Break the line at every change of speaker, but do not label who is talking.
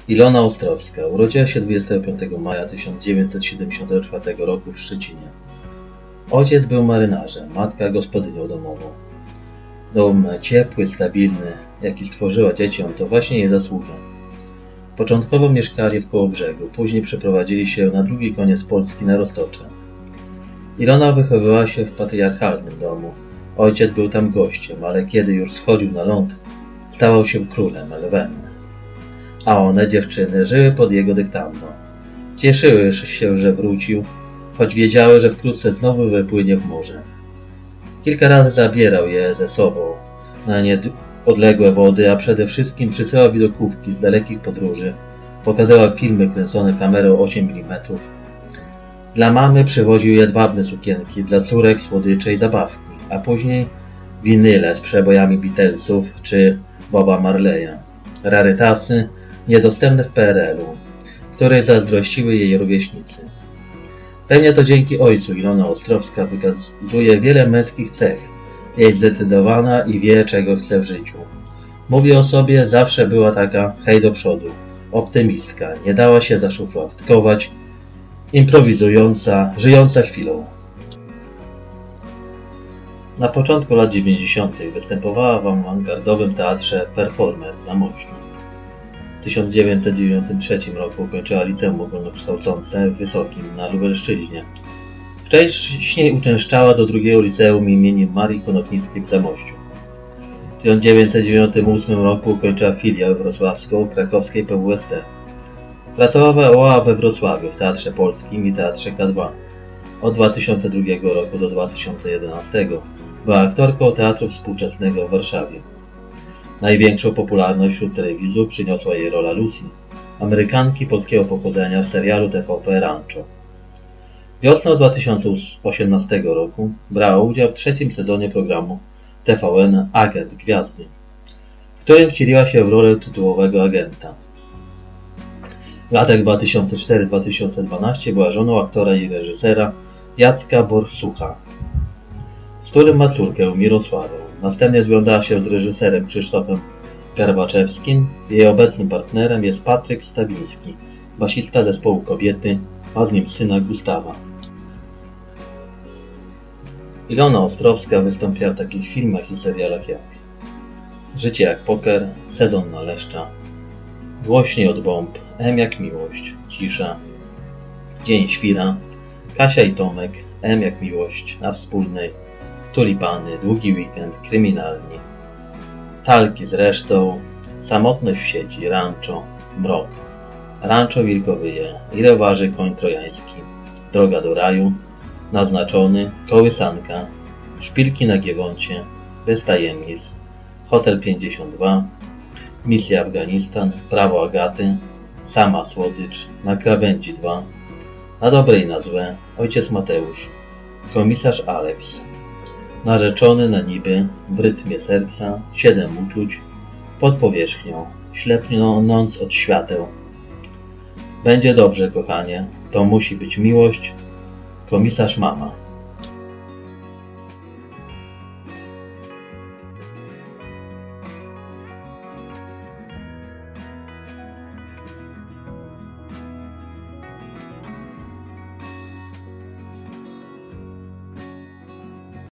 Ilona Ostrowska urodziła się 25 maja 1974 roku w Szczecinie. Ojciec był marynarzem, matka gospodynią domową. Dom ciepły, stabilny, jaki stworzyła dzieciom, to właśnie jej zasługa. Początkowo mieszkali w Kołobrzegu, później przeprowadzili się na drugi koniec Polski na Roztocze. Ilona wychowywała się w patriarchalnym domu. Ojciec był tam gościem, ale kiedy już schodził na ląd, stawał się królem, lwem. A one, dziewczyny, żyły pod jego dyktando. Cieszyły się, że wrócił, choć wiedziały, że wkrótce znowu wypłynie w morze. Kilka razy zabierał je ze sobą na odległe wody, a przede wszystkim przysyłał widokówki z dalekich podróży. Pokazywał filmy kręcone kamerą 8 mm. Dla mamy przywoził jedwabne sukienki, dla córek słodycze i zabawki, a później winyle z przebojami Beatlesów czy Boba Marleya. Rarytasy niedostępne w PRL-u, której zazdrościły jej rówieśnicy. Pewnie to dzięki ojcu Ilona Ostrowska wykazuje wiele męskich cech. Jest zdecydowana i wie, czego chce w życiu. Mówi o sobie, zawsze była taka hej do przodu, optymistka, nie dała się zaszufladkować, improwizująca, żyjąca chwilą. Na początku lat 90. występowała w awangardowym teatrze Performer w Zamościu. W 1993 roku ukończyła liceum ogólnokształcące w Wysokim na Lubelszczyźnie. Wcześniej uczęszczała do drugiego liceum imienia Marii Konopnickiej w Zamościu. W 1998 roku ukończyła filię wrocławską krakowskiej PWST. Pracowała we Wrocławiu w Teatrze Polskim i Teatrze K2. Od 2002 roku do 2011 była aktorką Teatru Współczesnego w Warszawie. Największą popularność wśród telewizów przyniosła jej rola Lucy, Amerykanki polskiego pochodzenia w serialu TVP Rancho. Wiosną 2018 roku brała udział w trzecim sezonie programu TVN Agent Gwiazdy, w którym wcieliła się w rolę tytułowego agenta. W latach 2004-2012 była żoną aktora i reżysera Jacka Borsucha, z którym ma córkę Mirosławę. Następnie związała się z reżyserem Krzysztofem Garbaczewskim. Jej obecnym partnerem jest Patryk Stawiński, basista zespołu Kobiety, ma z nim syna Gustawa. Ilona Ostrowska wystąpiła w takich filmach i serialach jak Życie jak poker, Sezon na leszcza, Głośniej od bomb, M jak miłość, Cisza, Dzień świra, Kasia i Tomek, M jak miłość, Na wspólnej, Tulipany, Długi weekend, Kryminalni, Talki z resztą, Samotność w sieci, Rancho, Mrok, Rancho Wilkowyje, Ile waży koń trojański, Droga do raju, Naznaczony, Kołysanka, Szpilki na Giewoncie, Bez tajemnic, Hotel 52, Misja Afganistan, Prawo Agaty, Sama słodycz, Na krawędzi 2, Na dobre i na złe, Ojciec Mateusz, Komisarz Alex, Narzeczony na niby, W rytmie serca, 7 uczuć, Pod powierzchnią, Ślepnąc od świateł, Będzie dobrze, kochanie, To musi być miłość, Komisarz Mama.